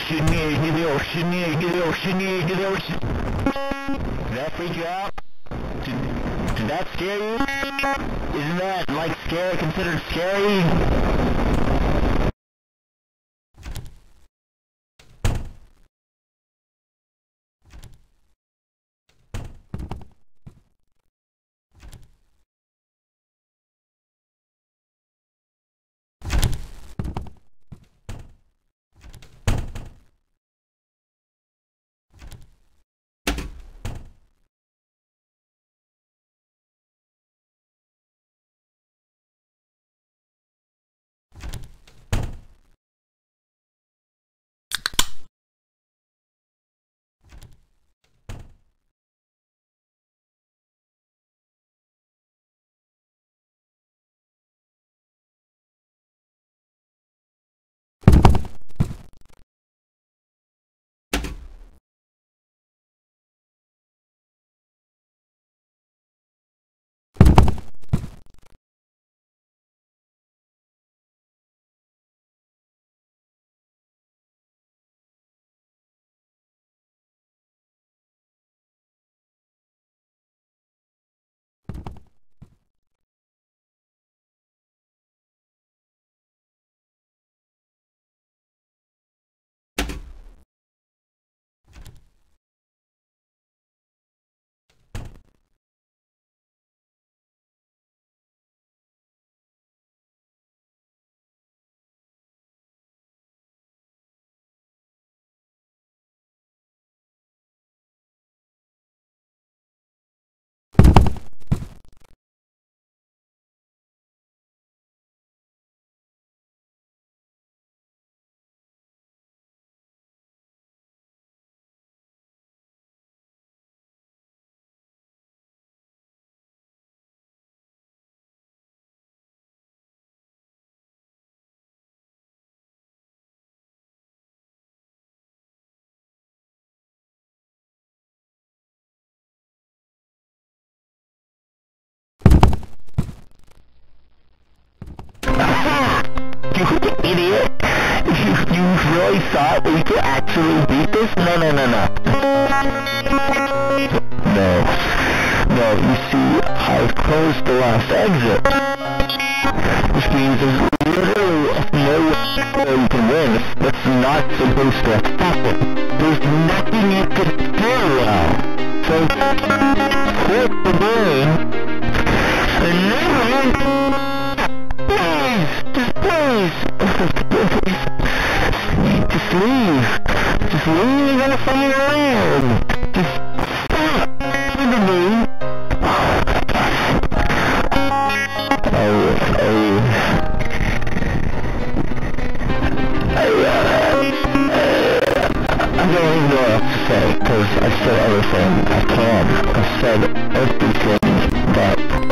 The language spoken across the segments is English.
Did that freak you out? Did that scare you? Isn't that, like, scary, considered scary? You idiot! You really thought we could actually beat this? No. No, you see, I've closed the last exit. Which means there's literally no way you can win. That's not supposed to happen. There's nothing you can do now. So, quit the game, and never... Please! Just leave! Just leave and find your land! Just stop! Listen to me! I don't even know what else to say, because I said everything I can. I said everything that...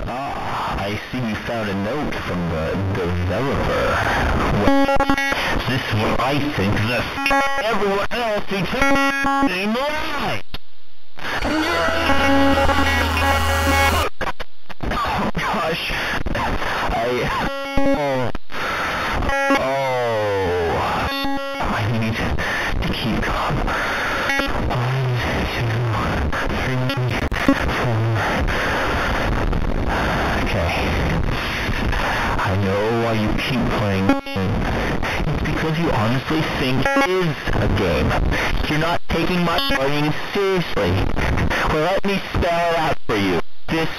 Ah, I see you found a note from the developer. Well, this is what I think that everyone else including lies. Oh gosh, I need to keep calm. 1, 2, 3, 4. Okay. I know why you keep playing. It's because you honestly think it is a game. You're not taking my warning seriously. Well, let me spell it out for you. This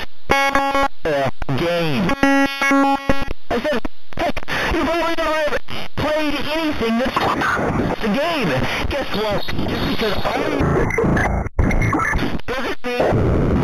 game. I said, heck, you've only never played anything that's a game. Guess what? Just because I doesn't mean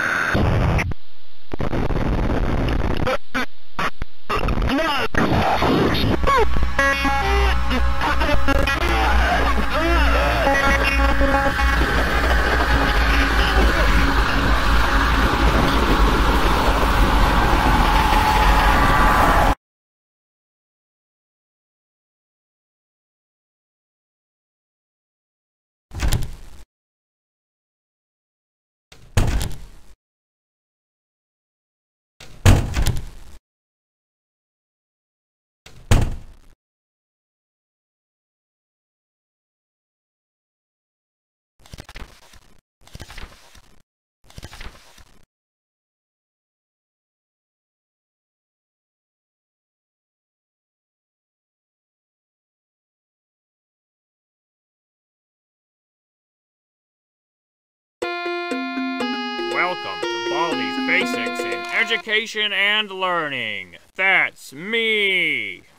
Welcome to Baldi's Basics in Education and Learning. That's me!